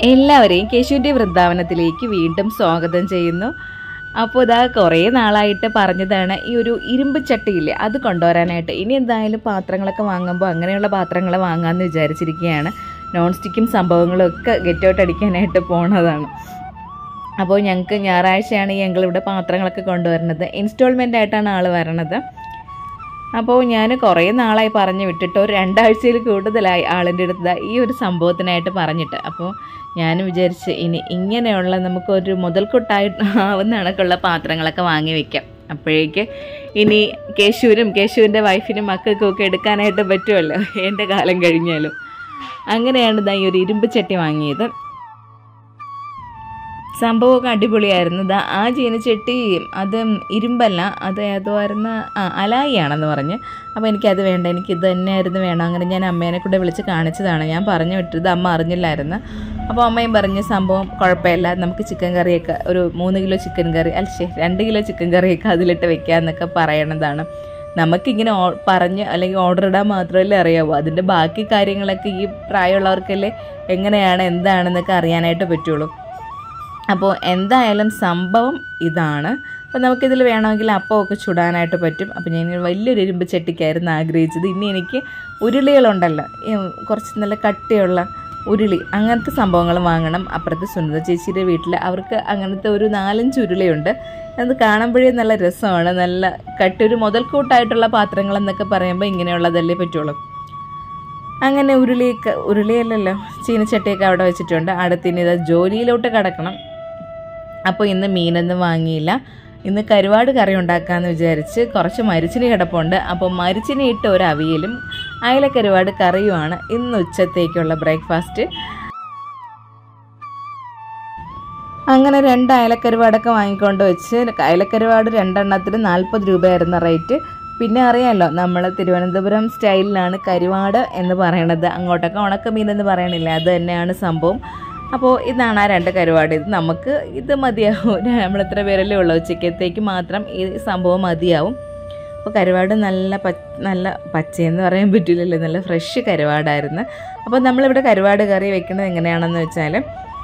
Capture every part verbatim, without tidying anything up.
എല്ലാവരെയും കേശുവിൻ്റെ വൃന്ദാവനത്തിലേക്ക് വീണ്ടും സ്വാഗതം ചെയ്യുന്നു. അപ്പോൾ ഇതാ കുറേ നാളായിട്ട് പറഞ്ഞതാണ് ഈ ഒരു ഇരുമ്പ് ചട്ടിയില്ലേ അത് കൊണ്ടുവരാനായിട്ട്. ഇനി എന്തായാലും പാത്രങ്ങളൊക്കെ വാങ്ങുമ്പോൾ അങ്ങനെയുള്ള പാത്രങ്ങൾ വാങ്ങാമെന്ന് വിചാരിച്ചിരിക്കുകയാണ്. നോൺ സ്റ്റിക്കും സംഭവങ്ങളും ഒക്കെ ഗെറ്റ് ഔട്ട് അടിക്കാനായിട്ട് പോണതാണ്. അപ്പോൾ ഞങ്ങൾക്ക് ഞായറാഴ്ചയാണ് ഈ ഞങ്ങളിവിടെ പാത്രങ്ങളൊക്കെ കൊണ്ടുവരുന്നത്. ഇൻസ്റ്റാൾമെൻ്റ് ആയിട്ടാണ് ആൾ വരണത്. അപ്പോൾ ഞാൻ കുറേ നാളായി പറഞ്ഞു വിട്ടിട്ട് ഒരു രണ്ടാഴ്ചയിൽ കൂടുതലായി ആളിൻ്റെ അടുത്ത് ഈ ഒരു സംഭവത്തിനായിട്ട് പറഞ്ഞിട്ട്. അപ്പോൾ ഞാൻ വിചാരിച്ച് ഇനി ഇങ്ങനെയുള്ള നമുക്കൊരു മുതൽക്കൂട്ടായിട്ട് ആവുന്ന കണക്കുള്ള പാത്രങ്ങളൊക്കെ വാങ്ങി വയ്ക്കാം. അപ്പോഴേക്ക് ഇനി കേശുവിനും കേശുവിൻ്റെ വൈഫിനും മക്കൾക്കും ഒക്കെ എടുക്കാനായിട്ട് പറ്റുമല്ലോ എൻ്റെ കാലം കഴിഞ്ഞാലും. അങ്ങനെയാണ് ഇതാ ഈ ഒരു ഇരുമ്പ് ചട്ടി വാങ്ങിയത്. സംഭവമൊക്കെ അടിപൊളിയായിരുന്നു. ഇതാ ആ ചീനച്ചട്ടി അത് ഇരുമ്പല്ല, അത് ഏതുമായിരുന്നു, ആ അലായി ആണെന്ന് പറഞ്ഞ്. അപ്പോൾ എനിക്കത് വേണ്ട, എനിക്കിത് തന്നെയായിരുന്നു വേണം. അങ്ങനെ ഞാൻ അമ്മേനെ കൂടെ വിളിച്ച് കാണിച്ചതാണ്. ഞാൻ പറഞ്ഞു വിട്ടത് അമ്മ അറിഞ്ഞില്ലായിരുന്നു. അപ്പോൾ അമ്മയും പറഞ്ഞ് സംഭവം കുഴപ്പമില്ല, നമുക്ക് ചിക്കൻ കറിയൊക്കെ ഒരു മൂന്ന് കിലോ ചിക്കൻ കറി അല്ലേ രണ്ട് കിലോ ചിക്കൻ കറിയൊക്കെ അതിലിട്ട് വെക്കാമെന്നൊക്കെ പറയണതാണ്. നമുക്കിങ്ങനെ പറഞ്ഞ് അല്ലെങ്കിൽ ഓർഡർ ഇടാൻ മാത്രമല്ലേ അറിയാവൂ. അതിൻ്റെ ബാക്കി കാര്യങ്ങളൊക്കെ ഈ പ്രായമുള്ളവർക്കല്ലേ എങ്ങനെയാണ് എന്താണെന്നൊക്കെ അറിയാനായിട്ട് പറ്റുള്ളൂ. അപ്പോൾ എന്തായാലും സംഭവം ഇതാണ്. അപ്പോൾ നമുക്കിതിൽ വേണമെങ്കിൽ അപ്പമൊക്കെ ചുടാനായിട്ട് പറ്റും. അപ്പോൾ ഞാൻ വലിയൊരു ഇരുമ്പ് ചട്ടിക്കായിരുന്നു ആഗ്രഹിച്ചത്. ഇനി എനിക്ക് ഉരുളികളുണ്ടല്ലോ, കുറച്ച് നല്ല കട്ടിയുള്ള ഉരുളി, അങ്ങനത്തെ സംഭവങ്ങൾ വാങ്ങണം. അപ്പുറത്ത് സുനിത ചേച്ചിയുടെ വീട്ടിൽ അവർക്ക് അങ്ങനത്തെ ഒരു നാലഞ്ച് ഉരുളിയുണ്ട്. അത് കാണുമ്പോഴേ നല്ല രസമാണ്. നല്ല കട്ടി ഒരു മുതൽക്കൂട്ടായിട്ടുള്ള പാത്രങ്ങൾ എന്നൊക്കെ പറയുമ്പോൾ ഇങ്ങനെയുള്ളതല്ലേ പറ്റുള്ളൂ. അങ്ങനെ ഉരുളിയൊക്കെ ഉരുളിയല്ലല്ലോ ചീനച്ചട്ടിയൊക്കെ അവിടെ വെച്ചിട്ടുണ്ട്. അടുത്തിനി ഇത് ജോലിയിലോട്ട് കിടക്കണം. അപ്പോൾ ഇന്ന് മീനൊന്നും വാങ്ങിയില്ല. ഇന്ന് കരുവാട് കറി ഉണ്ടാക്കാമെന്ന് വിചാരിച്ച് കുറച്ച് മരിച്ചിനി കിടപ്പുണ്ട്. അപ്പോൾ മരിച്ചിനി ഇട്ട് ഒരു അവിയലും അയല കരുവാട് കറിയുമാണ് ഇന്ന് ഉച്ചത്തേക്കുള്ള ബ്രേക്ക്ഫാസ്റ്റ്. അങ്ങനെ രണ്ട് അയലക്കരുവാടൊക്കെ വാങ്ങിക്കൊണ്ട് വെച്ച്, അയലക്കരുവാട് രണ്ടെണ്ണത്തിന് നാൽപ്പത് രൂപയായിരുന്ന റേറ്റ്. പിന്നെ അറിയാമല്ലോ നമ്മൾ തിരുവനന്തപുരം സ്റ്റൈലിലാണ് കരുവാട് എന്ന് പറയണത്. അങ്ങോട്ടൊക്കെ ഉണക്കമീനെന്ന് പറയണില്ല, അത് തന്നെയാണ് സംഭവം. അപ്പോൾ ഇതാണ് ആ രണ്ട് കരുവാട്. ഇത് നമുക്ക് ഇത് മതിയാവും, നമ്മളിത്ര പേരല്ലേ ഉള്ളൂ, ഉച്ചക്കത്തേക്ക് മാത്രം ഈ സംഭവം മതിയാവും. അപ്പോൾ കരുവാട് നല്ല പ നല്ല പച്ചയെന്ന് പറയാൻ പറ്റില്ലല്ലോ, നല്ല ഫ്രഷ് കരുവാടായിരുന്നു. അപ്പോൾ നമ്മളിവിടെ കരുവാട് കറി വെക്കുന്നത് എങ്ങനെയാണെന്ന് വെച്ചാൽ,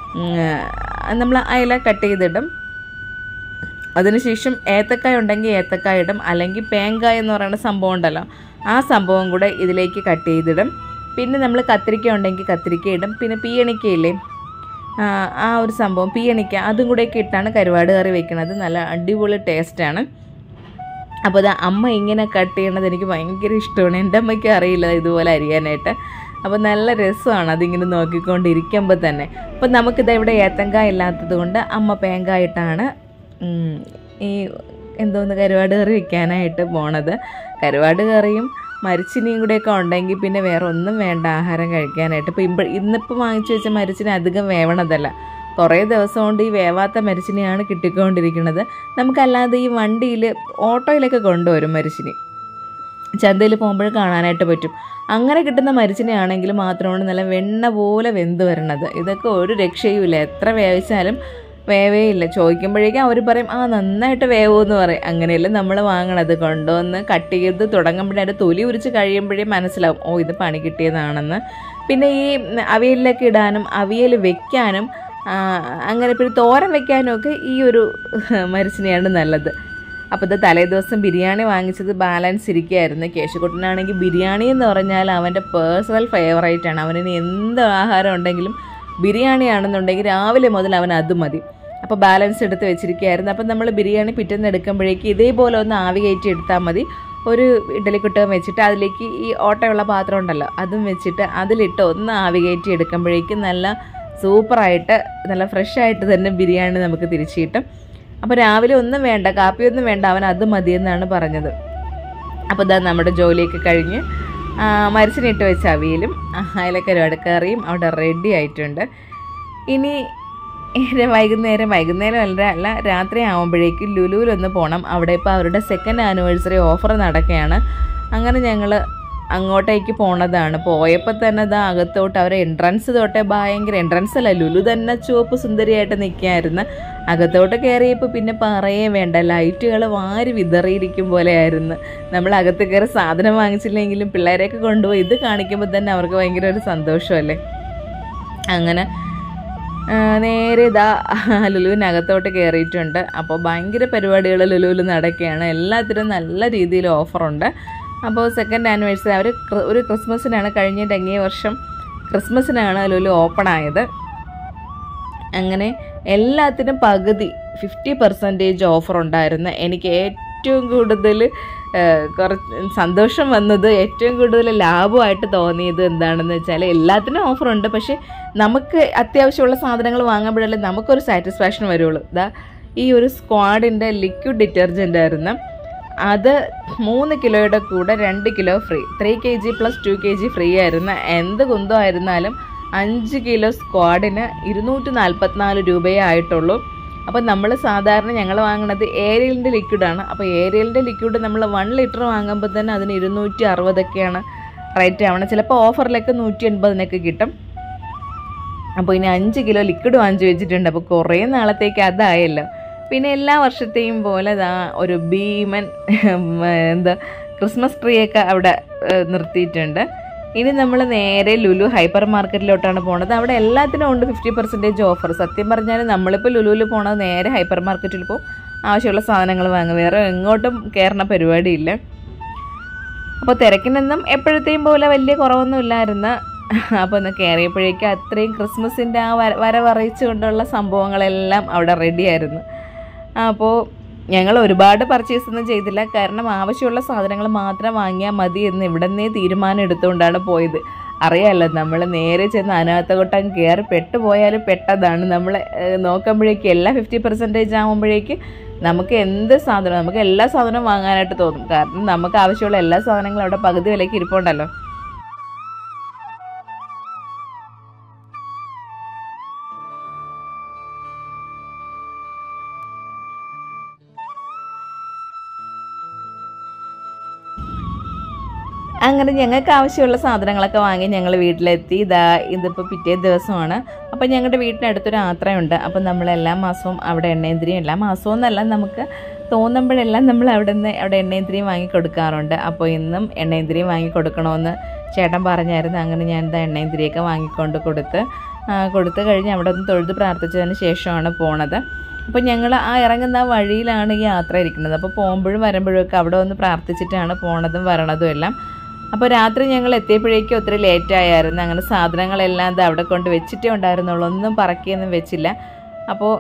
നമ്മൾ അയല കട്ട് ചെയ്തിടും. അതിനുശേഷം ഏത്തക്കായ ഉണ്ടെങ്കിൽ ഏത്തക്കായ ഇടും, അല്ലെങ്കിൽ പേങ്കായ എന്ന് പറയുന്ന സംഭവം ഉണ്ടല്ലോ, ആ സംഭവം കൂടെ ഇതിലേക്ക് കട്ട് ചെയ്തിടും. പിന്നെ നമ്മൾ കത്തിരിക്ക ഉണ്ടെങ്കിൽ കത്തിരിക്ക ഇടും. പിന്നെ പീയണിക്കയില്ലേ, ആ ഒരു സംഭവം പീയണിക്ക, അതും കൂടെയൊക്കെ ഇട്ടാണ് കരുവാട് കറി വെക്കുന്നത്. നല്ല അടിപൊളി ടേസ്റ്റാണ്. അപ്പോൾ അത് അമ്മ ഇങ്ങനെ കട്ട് ചെയ്യണത് എനിക്ക് ഭയങ്കര ഇഷ്ടമാണ്. എൻ്റെ അമ്മയ്ക്ക് അറിയില്ല ഇതുപോലെ അരിയാനായിട്ട്. അപ്പോൾ നല്ല രസമാണ് അതിങ്ങനെ നോക്കിക്കൊണ്ടിരിക്കുമ്പോൾ തന്നെ. അപ്പോൾ നമുക്കിത് ഇവിടെ ഏത്തങ്കായ ഇല്ലാത്തത് കൊണ്ട് അമ്മ പേങ്കായിട്ടാണ് ഈ എന്തോന്ന് കരുവാട് കറി വെക്കാനായിട്ട് പോണത്. കരുവാട് കറിയും മരിച്ചിനിയും കൂടെയൊക്കെ ഉണ്ടെങ്കിൽ പിന്നെ വേറെ ഒന്നും വേണ്ട ആഹാരം കഴിക്കാനായിട്ട്. ഇപ്പോൾ ഇപ്പം ഇന്നിപ്പോൾ വാങ്ങിച്ചു വെച്ച മരിച്ചിനി അധികം വേവണതല്ല, കുറേ ദിവസം കൊണ്ട് ഈ വേവാത്ത മരിച്ചിനിയാണ് കിട്ടിക്കൊണ്ടിരിക്കുന്നത്. നമുക്കല്ലാതെ ഈ വണ്ടിയിൽ ഓട്ടോയിലൊക്കെ കൊണ്ടുവരും മരിച്ചിനി, ചന്തയിൽ പോകുമ്പോൾ കാണാനായിട്ട് പറ്റും. അങ്ങനെ കിട്ടുന്ന മരിച്ചിനിയാണെങ്കിൽ മാത്രമാണ് നല്ല വെണ്ണ പോലെ വെന്ത് വരണത്. ഇതൊക്കെ ഒരു രക്ഷയുമില്ല, എത്ര വേവിച്ചാലും വേവേ ഇല്ല. ചോദിക്കുമ്പോഴേക്കും അവർ പറയും ആ നന്നായിട്ട് വേവുമെന്ന് പറയും. അങ്ങനെയല്ലേ നമ്മൾ വാങ്ങണത്. കൊണ്ടുവന്ന് കട്ട് ചെയ്ത് തുടങ്ങുമ്പോഴേ അതിൻ്റെ തൊലി ഉരിച്ച് കഴിയുമ്പോഴേ മനസ്സിലാവും ഓ ഇത് പണി കിട്ടിയതാണെന്ന്. പിന്നെ ഈ അവിയലിലൊക്കെ ഇടാനും അവിയൽ വെക്കാനും അങ്ങനെ പിന്നെ തോരൻ വെക്കാനും ഒക്കെ ഈ ഒരു മരിച്ചിനെയാണ് നല്ലത്. അപ്പോൾ ഇത് തലേ ദിവസം ബിരിയാണി വാങ്ങിച്ചത് ബാലൻസ് ഇരിക്കുകയായിരുന്നു. കേശുക്കുട്ടനാണെങ്കിൽ ബിരിയാണി എന്ന് പറഞ്ഞാൽ അവൻ്റെ പേഴ്സണൽ ഫേവറേറ്റാണ്. അവനിന് എന്ത് ആഹാരം ഉണ്ടെങ്കിലും ബിരിയാണി ആണെന്നുണ്ടെങ്കിൽ രാവിലെ മുതൽ അവൻ അത് മതി. അപ്പോൾ ബാലൻസ് എടുത്ത് വെച്ചിരിക്കുകയായിരുന്നു. അപ്പം നമ്മൾ ബിരിയാണി പിറ്റേന്ന് എടുക്കുമ്പോഴേക്ക് ഇതേപോലെ ഒന്ന് ആവി കയറ്റി എടുത്താൽ മതി. ഒരു ഇഡ്ഡലിക്കുട്ടകം വെച്ചിട്ട് അതിലേക്ക് ഈ ഓട്ടയുള്ള പാത്രം ഉണ്ടല്ലോ അതും വെച്ചിട്ട് അതിലിട്ട് ഒന്ന് ആവി കയറ്റി എടുക്കുമ്പോഴേക്കും നല്ല സൂപ്പറായിട്ട് നല്ല ഫ്രഷായിട്ട് തന്നെ ബിരിയാണി നമുക്ക് തിരിച്ചു കിട്ടും. അപ്പോൾ രാവിലെ ഒന്നും വേണ്ട, കാപ്പിയൊന്നും വേണ്ട, അവൻ അത് മതിയെന്നാണ് പറഞ്ഞത്. അപ്പോൾ ഇതാ നമ്മുടെ ജോലിയൊക്കെ കഴിഞ്ഞ് മരിച്ചിനിട്ട് വെച്ച അവിയലും അയലക്കരുവാട് കറിയും അവിടെ റെഡി ആയിട്ടുണ്ട്. ഇനി വൈകുന്നേരം വൈകുന്നേരം അല്ല അല്ല രാത്രി ആകുമ്പോഴേക്കും ലുലുവിലൊന്ന് പോകണം. അവിടെ ഇപ്പോൾ അവരുടെ സെക്കൻഡ് ആനിവേഴ്സറി ഓഫർ നടക്കുകയാണ്. അങ്ങനെ ഞങ്ങൾ അങ്ങോട്ടേക്ക് പോണതാണ്. പോയപ്പോൾ തന്നെ ഇതാ അകത്തോട്ട് അവരെ എൻട്രൻസ് തൊട്ടേ ഭയങ്കര എൻട്രൻസ് അല്ല ലുലു തന്നെ ചുവപ്പ് സുന്ദരിയായിട്ട് നിൽക്കുകയായിരുന്നു. അകത്തോട്ട് കയറിയപ്പോൾ പിന്നെ പറയേ വേണ്ട, ലൈറ്റുകൾ വാരി വിതറിയിരിക്കും പോലെയായിരുന്നു. നമ്മൾ അകത്ത് കയറി സാധനം വാങ്ങിച്ചില്ലെങ്കിലും പിള്ളേരെയൊക്കെ കൊണ്ടുപോയി ഇത് കാണിക്കുമ്പോൾ തന്നെ അവർക്ക് ഭയങ്കര ഒരു സന്തോഷമല്ലേ. അങ്ങനെ നേരെ ഇതാ ലുലുവിനകത്തോട്ട് കയറിയിട്ടുണ്ട്. അപ്പോൾ ഭയങ്കര പരിപാടികൾ ലുലുവിൽ നടക്കുകയാണ്. എല്ലാത്തിനും നല്ല രീതിയിൽ ഓഫറുണ്ട്. അപ്പോൾ സെക്കൻഡ് ആനിവേഴ്സറി അവർ ഒരു ക്രിസ്മസിനാണ്, കഴിഞ്ഞ അങ്ങേ വർഷം ക്രിസ്മസിനാണ് ലുലു ഓപ്പൺ ആയത്. അങ്ങനെ എല്ലാത്തിനും പകുതി ഫിഫ്റ്റി പെർസെൻറ്റേജ് ഓഫർ ഉണ്ടായിരുന്നു. എനിക്ക് ഏറ്റവും കൂടുതൽ കുറച്ച് സന്തോഷം വന്നത്, ഏറ്റവും കൂടുതൽ ലാഭമായിട്ട് തോന്നിയത് എന്താണെന്ന് വെച്ചാൽ, എല്ലാത്തിനും ഓഫറുണ്ട്, പക്ഷേ നമുക്ക് അത്യാവശ്യമുള്ള സാധനങ്ങൾ വാങ്ങുമ്പോഴല്ലേ നമുക്കൊരു സാറ്റിസ്ഫാക്ഷൻ വരുള്ളൂ. ഇതാ ഈ ഒരു സ്ക്വാഡിൻ്റെ ലിക്വിഡ് ഡിറ്റർജൻ്റ് ആയിരുന്നു. അത് മൂന്ന് കിലോയുടെ കൂടെ രണ്ട് kilo free, three K G plus two K G free ആയിരുന്നു. എന്ത് കുന്തോ ആയിരുന്നാലും അഞ്ച് കിലോ സ്ക്വാഡിന് ഇരുന്നൂറ്റി നാൽപ്പത്തിനാല് രൂപയേ ആയിട്ടുള്ളൂ. അപ്പോൾ നമ്മൾ സാധാരണ ഞങ്ങൾ വാങ്ങുന്നത് ഏരിയലിൻ്റെ ലിക്വിഡാണ്. അപ്പോൾ ഏരിയലിൻ്റെ ലിക്വിഡ് നമ്മൾ വൺ ലിറ്റർ വാങ്ങുമ്പോൾ തന്നെ അതിന് ഇരുന്നൂറ്റി അറുപതൊക്കെയാണ് റേറ്റ് ആവണം. ചിലപ്പോൾ ഓഫറിലൊക്കെ നൂറ്റി എൺപതിനൊക്കെ കിട്ടും. അപ്പോൾ ഇനി അഞ്ച് കിലോ ലിക്വിഡ് വാങ്ങിച്ചു വെച്ചിട്ടുണ്ട്. അപ്പോൾ കുറേ നാളത്തേക്ക് അതായല്ലോ. പിന്നെ എല്ലാ വർഷത്തെയും പോലെ ഇതാ ഒരു ഭീമൻ എന്താ ക്രിസ്മസ് ട്രീ ഒക്കെ അവിടെ നിർത്തിയിട്ടുണ്ട്. ഇനി നമ്മൾ നേരെ ലുലു ഹൈപ്പർ മാർക്കറ്റിലോട്ടാണ് പോണത്. അവിടെ എല്ലാത്തിനും ഉണ്ട് ഫിഫ്റ്റി പെർസെൻറ്റേജ് ഓഫർ. സത്യം പറഞ്ഞാൽ നമ്മളിപ്പോൾ ലുലുവിൽ പോണത് നേരെ ഹൈപ്പർ മാർക്കറ്റിൽ പോകും, ആവശ്യമുള്ള സാധനങ്ങൾ വാങ്ങും, വേറെ എങ്ങോട്ടും കയറുന്ന പരിപാടിയില്ല. അപ്പോൾ തിരക്കിനൊന്നും എപ്പോഴത്തെയും പോലെ വലിയ കുറവൊന്നും ഇല്ലായിരുന്നു. അപ്പോൾ ഒന്ന് കയറിയപ്പോഴേക്കും അത്രയും ക്രിസ്മസിൻ്റെ ആ വര വരവറിയിച്ചു കൊണ്ടുള്ള സംഭവങ്ങളെല്ലാം അവിടെ റെഡിയായിരുന്നു. അപ്പോൾ ഞങ്ങൾ ഒരുപാട് പർച്ചേസ് ഒന്നും ചെയ്തില്ല, കാരണം ആവശ്യമുള്ള സാധനങ്ങൾ മാത്രം വാങ്ങിയാൽ മതി എന്ന് ഇവിടെ നിന്നേ തീരുമാനം എടുത്തുകൊണ്ടാണ് പോയത്. അറിയാമല്ലോ, നമ്മൾ നേരെ ചെന്ന് അതിനകത്തോട്ടം കയറി പെട്ടുപോയാലും പെട്ടതാണ്. നമ്മൾ നോക്കുമ്പോഴേക്കും എല്ലാം ഫിഫ്റ്റി പെർസെൻറ്റേജ് ആകുമ്പോഴേക്ക് നമുക്ക് എന്ത് സാധനം, നമുക്ക് എല്ലാ സാധനവും വാങ്ങാനായിട്ട് തോന്നും. കാരണം നമുക്ക് ആവശ്യമുള്ള എല്ലാ സാധനങ്ങളും അവിടെ പകുതി വിലയ്ക്ക് ഇരിപ്പുണ്ടല്ലോ. അങ്ങനെ ഞങ്ങൾക്ക് ആവശ്യമുള്ള സാധനങ്ങളൊക്കെ വാങ്ങി ഞങ്ങൾ വീട്ടിലെത്തി. ഇതാ ഇതിപ്പോൾ പിറ്റേ ദിവസമാണ്. അപ്പോൾ ഞങ്ങളുടെ വീട്ടിനടുത്തൊരു ആത്രയുണ്ട്. അപ്പം നമ്മൾ എല്ലാ മാസവും അവിടെ എണ്ണേന്ദ്രിയും, എല്ലാ മാസവും എന്നല്ല, നമുക്ക് തോന്നുമ്പോഴെല്ലാം നമ്മൾ അവിടെ നിന്ന് അവിടെ എണ്ണേന്ദ്രിയും വാങ്ങി കൊടുക്കാറുണ്ട്. അപ്പോൾ ഇന്നും എണ്ണേന്ദ്രിയും വാങ്ങി കൊടുക്കണമെന്ന് ചേട്ടൻ പറഞ്ഞായിരുന്നു. അങ്ങനെ ഞാൻ ഇതാ എണ്ണേന്ദ്രിയൊക്കെ വാങ്ങിക്കൊണ്ട് കൊടുത്ത് കൊടുത്തു കഴിഞ്ഞ് അവിടെ ഒന്ന് തൊഴുത് പ്രാർത്ഥിച്ചതിന് ശേഷമാണ് പോണത്. അപ്പോൾ ഞങ്ങൾ ആ ഇറങ്ങുന്ന വഴിയിലാണ് ഈ യാത്ര ഇരിക്കുന്നത്. അപ്പോൾ പോകുമ്പോഴും വരുമ്പോഴും ഒക്കെ അവിടെ ഒന്ന് പ്രാർത്ഥിച്ചിട്ടാണ് പോണതും വരണതും എല്ലാം. അപ്പോൾ രാത്രി ഞങ്ങൾ എത്തിയപ്പോഴേക്കും ഒത്തിരി ലേറ്റായിരുന്നു. അങ്ങനെ സാധനങ്ങളെല്ലാം ഇത് അവിടെ കൊണ്ട് വെച്ചിട്ടേ ഉണ്ടായിരുന്നുള്ളൂ, ഒന്നും പറക്കിയൊന്നും വെച്ചില്ല. അപ്പോൾ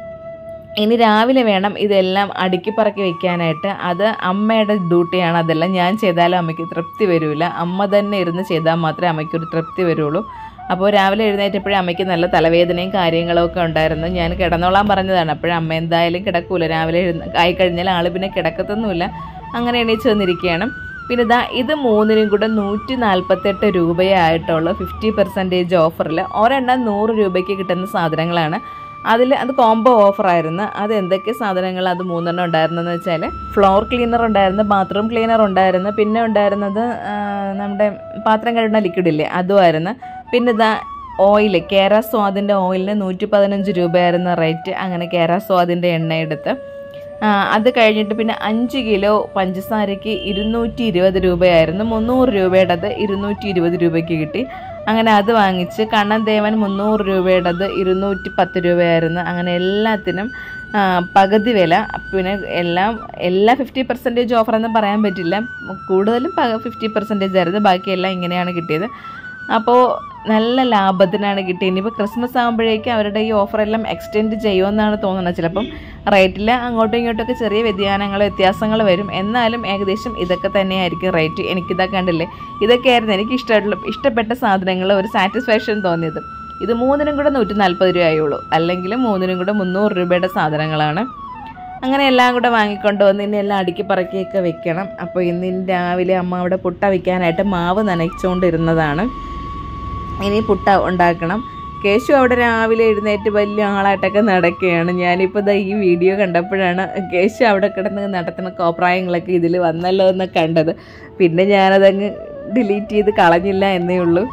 ഇനി രാവിലെ വേണം ഇതെല്ലാം അടുക്കി പറക്കി വെക്കാനായിട്ട്. അത് അമ്മയുടെ ഡ്യൂട്ടിയാണ്. അതെല്ലാം ഞാൻ ചെയ്താലും അമ്മയ്ക്ക് തൃപ്തി വരില്ല. അമ്മ തന്നെ ഇരുന്ന് ചെയ്താൽ മാത്രമേ അമ്മയ്ക്കൊരു തൃപ്തി വരുള്ളൂ. അപ്പോൾ രാവിലെ എഴുന്നേറ്റപ്പോഴും അമ്മയ്ക്ക് നല്ല തലവേദനയും കാര്യങ്ങളും ഒക്കെ ഉണ്ടായിരുന്നു. ഞാൻ കിടന്നോളാൻ പറഞ്ഞതാണ്. അപ്പോഴും അമ്മ എന്തായാലും കിടക്കൂല, രാവിലെ എഴുന്ന ആയിക്കഴിഞ്ഞാൽ ആൾ പിന്നെ കിടക്കത്തൊന്നുമില്ല. അങ്ങനെ എണീച്ച് വന്നിരിക്കുകയാണ്. പിന്നെ ഇതാ ഇത് മൂന്നിനും കൂടെ നൂറ്റി നാൽപ്പത്തെട്ട് രൂപയേ ആയിട്ടുള്ളൂ. ഫിഫ്റ്റി പെർസെൻറ്റേജ് ഓഫറിൽ ഒരെണ്ണം നൂറ് രൂപയ്ക്ക് കിട്ടുന്ന സാധനങ്ങളാണ്. അതിൽ അത് കോംബോ ഓഫറായിരുന്നു. അത് എന്തൊക്കെ സാധനങ്ങൾ അത് മൂന്നെണ്ണം ഉണ്ടായിരുന്നെന്ന് വെച്ചാൽ, ഫ്ലോർ ക്ലീനർ ഉണ്ടായിരുന്നു, ബാത്റൂം ക്ലീനർ ഉണ്ടായിരുന്നു, പിന്നെ ഉണ്ടായിരുന്നത് നമ്മുടെ പാത്രം കഴുകുന്ന ലിക്വിഡില്ലേ അതുമായിരുന്നു. പിന്നെ ഇതാ ഓയിൽ, കേര സ്വാദിൻ്റെ ഓയിലിന് നൂറ്റി പതിനഞ്ച് രൂപയായിരുന്ന റേറ്റ്. അങ്ങനെ കേര സ്വാദിൻ്റെ എണ്ണ എടുത്ത് അത് കഴിഞ്ഞിട്ട് പിന്നെ അഞ്ച് കിലോ പഞ്ചസാരയ്ക്ക് ഇരുന്നൂറ്റി ഇരുപത് രൂപയായിരുന്നു. മുന്നൂറ് രൂപയുടേത് ഇരുന്നൂറ്റി ഇരുപത് രൂപയ്ക്ക് കിട്ടി. അങ്ങനെ അത് വാങ്ങിച്ച്. കണ്ണൻ ദേവൻ മുന്നൂറ് രൂപയുടേത് ഇരുന്നൂറ്റി പത്ത് രൂപയായിരുന്നു. അങ്ങനെ എല്ലാത്തിനും പകുതി വില. പിന്നെ എല്ലാം എല്ലാ ഫിഫ്റ്റി പെർസെൻറ്റേജ് ഓഫറൊന്നും പറയാൻ പറ്റില്ല, കൂടുതലും ഫിഫ്റ്റി പെർസെൻറ്റേജ് ആയിരുന്നു. ബാക്കിയെല്ലാം ഇങ്ങനെയാണ് കിട്ടിയത്. അപ്പോൾ നല്ല ലാഭത്തിനാണ് കിട്ടിയത്. ഇനിയിപ്പോൾ ക്രിസ്മസ് ആകുമ്പോഴേക്കും അവരുടെ ഈ ഓഫറെല്ലാം എക്സ്റ്റെൻഡ് ചെയ്യുമെന്നാണ് തോന്നുന്നത്. ചിലപ്പം റേറ്റിൽ അങ്ങോട്ടും ഇങ്ങോട്ടൊക്കെ ചെറിയ വ്യതിയാനങ്ങൾ വ്യത്യാസങ്ങൾ വരും. എന്നാലും ഏകദേശം ഇതൊക്കെ തന്നെയായിരിക്കും റേറ്റ്. എനിക്കിതൊക്കെ കണ്ടില്ലേ, ഇതൊക്കെയായിരുന്നു എനിക്ക് ഇഷ്ടമുള്ള ഇഷ്ടപ്പെട്ട സാധനങ്ങൾ, ഒരു സാറ്റിസ്ഫാക്ഷൻ തോന്നിയത്. ഇത് മൂന്നിനും കൂടെ നൂറ്റി നാൽപ്പത് രൂപയായുള്ളൂ, അല്ലെങ്കിൽ മൂന്നിനും കൂടെ മുന്നൂറ് രൂപയുടെ സാധനങ്ങളാണ്. അങ്ങനെ എല്ലാം കൂടെ വാങ്ങിക്കൊണ്ട് വന്ന് ഇനി എല്ലാം അടുക്കി പറക്കിയൊക്കെ വെക്കണം. അപ്പോൾ ഇന്ന് രാവിലെ അമ്മ അവിടെ പുട്ട വയ്ക്കാനായിട്ട് മാവ് നനച്ചുകൊണ്ടിരുന്നതാണ്. ഇനി പുട്ട ഉണ്ടാക്കണം. കേശു അവിടെ രാവിലെ എഴുന്നേറ്റ് വലിയ ആളായിട്ടൊക്കെ നടക്കുകയാണ്. ഞാനിപ്പോൾ ഇതാ ഈ വീഡിയോ കണ്ടപ്പോഴാണ് കേശു അവിടെ കിടന്ന് നടത്തുന്ന കോപ്രായങ്ങളൊക്കെ ഇതിൽ വന്നല്ലോ എന്ന് കണ്ടത്. പിന്നെ ഞാനതങ്ങ് ഡിലീറ്റ് ചെയ്ത് കളഞ്ഞില്ല എന്നേ ഉള്ളൂ.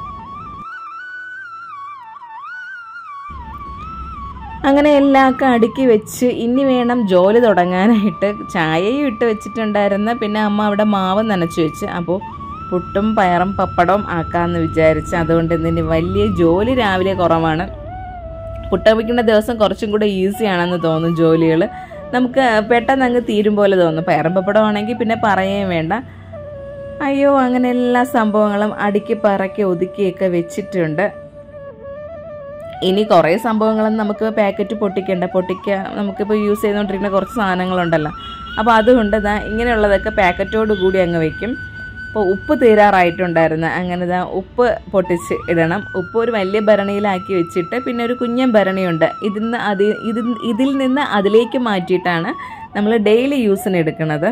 അങ്ങനെ എല്ലാമൊക്കെ അടുക്കി വെച്ച് ഇനി വേണം ജോലി തുടങ്ങാനായിട്ട്. ചായയും ഇട്ട് വെച്ചിട്ടുണ്ടായിരുന്നു. പിന്നെ അമ്മ അവിടെ മാവ് നനച്ച് വെച്ച്. അപ്പോൾ പുട്ടും പയറും പപ്പടവും ആക്കാമെന്ന് വിചാരിച്ച്. അതുകൊണ്ട് ഇന്നിന് വലിയ ജോലി രാവിലെ കുറവാണ്. പുട്ട് വയ്ക്കുന്ന ദിവസം കുറച്ചും കൂടെ ഈസിയാണെന്ന് തോന്നും ജോലികൾ. നമുക്ക് പെട്ടെന്ന് അങ്ങ് തീരും പോലെ തോന്നും. പയറും പപ്പടം ആണെങ്കിൽ പിന്നെ പറയുകയും വേണ്ട. അയ്യോ, അങ്ങനെ എല്ലാ സംഭവങ്ങളും അടുക്കി പറക്കി ഒതുക്കിയൊക്കെ വെച്ചിട്ടുണ്ട്. ഇനി കുറേ സംഭവങ്ങളൊന്നും നമുക്ക് പാക്കറ്റ് പൊട്ടിക്കേണ്ട. പൊട്ടിക്കുക നമുക്കിപ്പോൾ യൂസ് ചെയ്തുകൊണ്ടിരിക്കുന്ന കുറച്ച് സാധനങ്ങളുണ്ടല്ലോ, അപ്പോൾ അതുകൊണ്ട് ഇതാ ഇങ്ങനെയുള്ളതൊക്കെ പാക്കറ്റോട് കൂടി അങ്ങ് വയ്ക്കും. അപ്പോൾ ഉപ്പ് തീരാറായിട്ടുണ്ടായിരുന്നു. അങ്ങനെ ഇതാ ഉപ്പ് പൊട്ടിച്ച് ഇടണം. ഉപ്പ് ഒരു വലിയ ഭരണിയിലാക്കി വെച്ചിട്ട് പിന്നെ ഒരു കുഞ്ഞൻ ഭരണിയുണ്ട്. ഇതിൽ നിന്ന് അത് ഇതിൽ ഇതിൽ നിന്ന് അതിലേക്ക് മാറ്റിയിട്ടാണ് നമ്മൾ ഡെയിലി യൂസിന് എടുക്കുന്നത്.